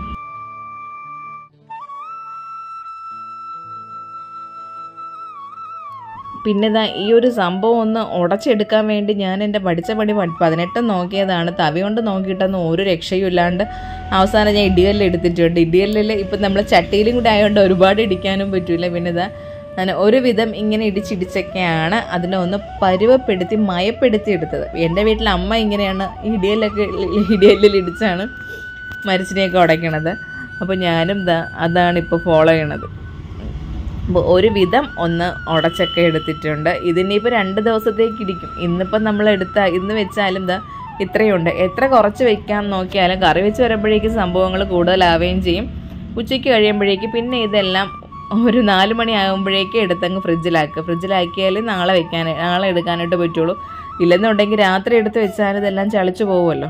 പിന്നെ ഇതാ ഈ ഒരു സംഭവം ഒന്ന് ഉടച്ചെടുക്കാൻ വേണ്ടി ഞാൻ എൻ്റെ പഠിച്ച പണി പതിനെട്ടും നോക്കിയതാണ്, തവി കൊണ്ട് നോക്കിയിട്ടൊന്നും ഒരു രക്ഷയും ഇല്ലാണ്ട് അവസാനം ഞാൻ ഇടികല്ല് എടുത്തിട്ടുണ്ട്. ഇടികല്ലിൽ ഇപ്പം നമ്മൾ ചട്ടിയിലും കൂടെ ആയതുകൊണ്ട് ഒരുപാട് ഇടിക്കാനും പറ്റില്ല. പിന്നെ ഇതാ ഞാൻ ഒരുവിധം ഇങ്ങനെ ഇടിച്ചിടിച്ചൊക്കെയാണ് അതിനെ ഒന്ന് പരുവപ്പെടുത്തി മയപ്പെടുത്തി എടുത്തത്. എൻ്റെ വീട്ടിൽ അമ്മ ഇങ്ങനെയാണ് ഇടിയല്ലൊക്കെ ഇടിയല്ലിൽ ഇടിച്ചാണ് മരിച്ചിനെയൊക്കെ ഉടയ്ക്കണത്. അപ്പോൾ ഞാനും ഇതാ അതാണ് ഇപ്പോൾ ഫോളോ ചെയ്യണത്. അപ്പോൾ ഒരു വിധം ഒന്ന് ഉടച്ചൊക്കെ എടുത്തിട്ടുണ്ട്. ഇതിനിപ്പോൾ രണ്ട് ദിവസത്തേക്ക് ഇരിക്കും. ഇന്നിപ്പം നമ്മൾ എടുത്ത ഇന്ന് വെച്ചാലും ഇതാ ഇത്രയുണ്ട്. എത്ര കുറച്ച് വെക്കാൻ നോക്കിയാലും കറി വെച്ച് വരുമ്പോഴേക്കും സംഭവങ്ങൾ കൂടുതലാവുകയും ചെയ്യും. ഉച്ചയ്ക്ക് കഴിയുമ്പോഴേക്ക് പിന്നെ ഇതെല്ലാം ഒരു നാല് മണി ആകുമ്പോഴേക്കും എടുത്തങ്ങ് ഫ്രിഡ്ജിലാക്കുക. ഫ്രിഡ്ജിലാക്കിയാൽ നാളെ വെക്കാൻ നാളെ എടുക്കാനായിട്ട് പറ്റുള്ളൂ. ഇല്ലെന്നുണ്ടെങ്കിൽ രാത്രി എടുത്ത് വെച്ചാൽ ഇതെല്ലാം ചളിച്ചു പോകുമല്ലോ.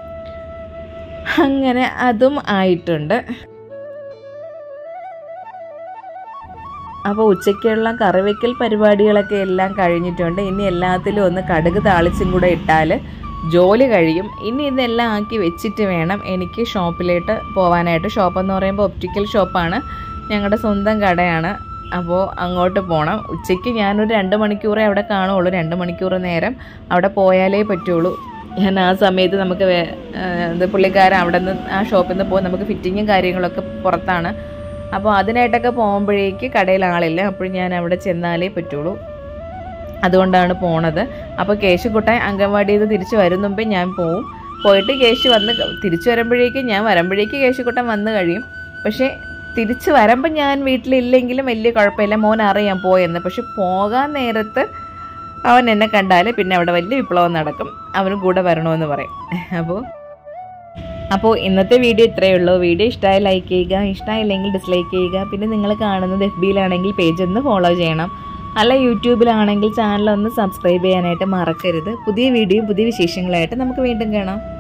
അങ്ങനെ അതും ആയിട്ടുണ്ട്. അപ്പോൾ ഉച്ചയ്ക്കുള്ള കറിവെക്കൽ പരിപാടികളൊക്കെ എല്ലാം കഴിഞ്ഞിട്ടുണ്ട്. ഇനി എല്ലാത്തിലും ഒന്ന് കടുക് താളിച്ചും കൂടെ ഇട്ടാൽ ജോലി കഴിയും. ഇനി ഇതെല്ലാം ആക്കി വെച്ചിട്ട് വേണം എനിക്ക് ഷോപ്പിലോട്ട് പോകാനായിട്ട്. ഷോപ്പെന്ന് പറയുമ്പോൾ ഒപ്റ്റിക്കൽ ഷോപ്പാണ്, ഞങ്ങളുടെ സ്വന്തം കടയാണ്. അപ്പോൾ അങ്ങോട്ട് പോകണം. ഉച്ചയ്ക്ക് ഞാനൊരു രണ്ട് മണിക്കൂറേ അവിടെ കാണുള്ളൂ. രണ്ട് മണിക്കൂർ നേരം അവിടെ പോയാലേ പറ്റുള്ളൂ. ഞാൻ ആ സമയത്ത് നമുക്ക് ഇത് പുള്ളിക്കാരൻ അവിടെ നിന്ന് ആ ഷോപ്പിൽ നിന്ന് പോകും. നമുക്ക് ഫിറ്റിങ്ങും കാര്യങ്ങളൊക്കെ പുറത്താണ്. അപ്പോൾ അതിനായിട്ടൊക്കെ പോകുമ്പോഴേക്ക് കടയിൽ ആളില്ല. അപ്പോൾ ഞാൻ അവിടെ ചെന്നാലേ പറ്റുള്ളൂ. അതുകൊണ്ടാണ് പോണത്. അപ്പോൾ കേശുക്കുട്ടൻ അംഗൻവാടിയിൽ നിന്ന് തിരിച്ച് വരും മുമ്പേ ഞാൻ പോവും. പോയിട്ട് കേശു വന്ന് തിരിച്ചു വരുമ്പോഴേക്കും ഞാൻ വരുമ്പോഴേക്ക് കേശുക്കുട്ടൻ വന്ന് കഴിയും. പക്ഷേ തിരിച്ച് വരുമ്പോൾ ഞാൻ വീട്ടിലില്ലെങ്കിലും വലിയ കുഴപ്പമില്ല, മോൻ അറിയാം പോയെന്ന്. പക്ഷെ പോകാൻ നേരത്ത് അവൻ എന്നെ കണ്ടാൽ പിന്നെ അവിടെ വലിയ വിപ്ലവം നടക്കും. അവനും കൂടെ വരണമെന്ന് പറയും. അപ്പോൾ അപ്പോൾ ഇന്നത്തെ വീഡിയോ ഇത്രയേ ഉള്ളൂ. വീഡിയോ ഇഷ്ടമായി ലൈക്ക് ചെയ്യുക, ഇഷ്ടമായില്ലെങ്കിൽ ഡിസ്ലൈക്ക് ചെയ്യുക. പിന്നെ നിങ്ങൾ കാണുന്നത് എഫ് ബിയിലാണെങ്കിൽ പേജ് ഒന്ന് ഫോളോ ചെയ്യണം. അല്ല യൂട്യൂബിലാണെങ്കിൽ ചാനൽ ഒന്ന് സബ്സ്ക്രൈബ് ചെയ്യാനായിട്ട് മറക്കരുത്. പുതിയ വീഡിയോ പുതിയ വിശേഷങ്ങളായിട്ട് നമുക്ക് വീണ്ടും കാണാം.